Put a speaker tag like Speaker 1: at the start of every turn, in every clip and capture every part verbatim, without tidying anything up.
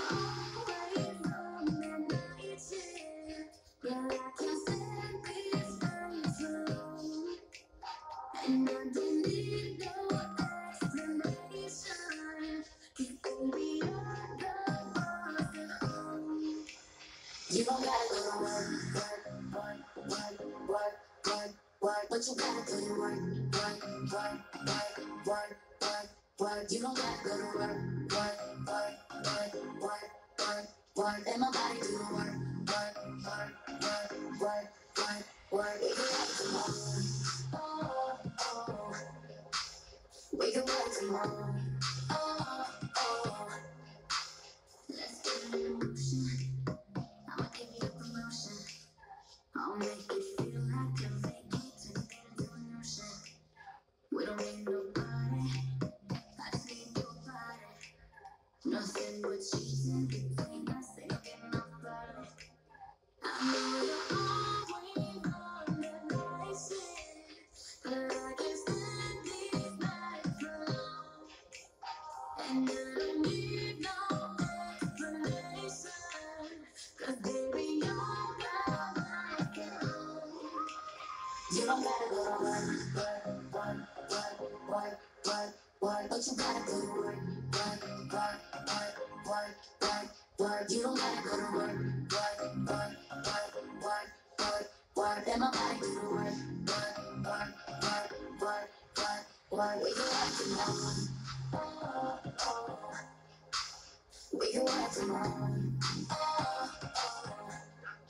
Speaker 1: away from the night shift. Yeah, I can't stand these nights alone. And I don't need no explanation. 'Cause baby, you're the boss at home. You don't gotta go to work, work, work, work, work, work, work. But you gotta go to work, work, work, work, work, work, work. You don't gotta go to work, work, work, work, work, work, work. And my body do the work, work, work, work, work, work, work. We can work tomorrow. Oh, oh. We can work tomorrow. Oh, oh. Let's get in motion. I'ma give you a promotion. I'll make it feel like a vacation, turn it into an ocean. We don't need nobody, I just need your body. Nothing but cheating between us, ain't no getting off body. I know you're always on the night shift, but I can't stand these nights alone. And I don't need no explanation, 'cause baby, you're the one at home. You don't gotta go to work, work, work, work, work, work, work, but you gotta go to work, work, work, work, work, work, work. You don't gotta go to work, work, work, work, work, work, work. And my body do the work, work, work, work, work, work, work. We can work tomorrow. Oh, oh. We can work tomorrow. Oh, oh.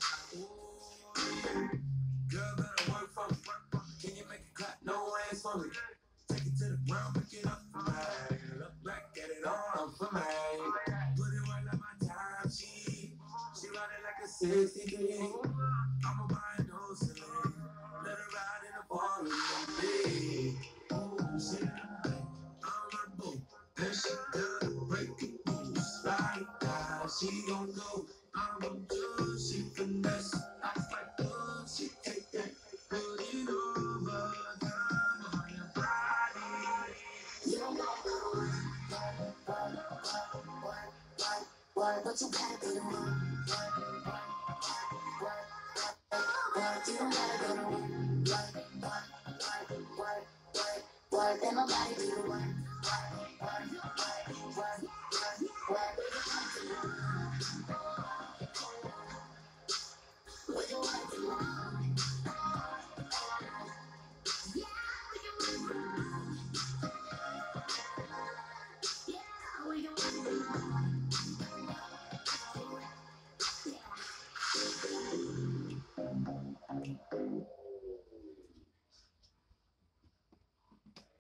Speaker 1: Girl, better work for me. Can you make it clap? No hands for me. Take it to the ground, pick it up for me. Look back at it all for me. Put it right on my time sheet. She ride it like a sixty-three. I'ma buy a new Celine. Let her ride in the fall with me. Ooh, shit. I'm her boo. And she does break the rules. Like that, she gon' go. I'm a good, she finesse. I like good, she take that. Put it over, time on your body. You don't gotta go to work, work, work, work, work, work, work, but you gotta go to work, work, work, work, work, work, work. You don't gotta go to work, work, work, work, work, work, work. And my body do the work, work, work, work, work, work, work. We can work tomorrow. We can work tomorrow.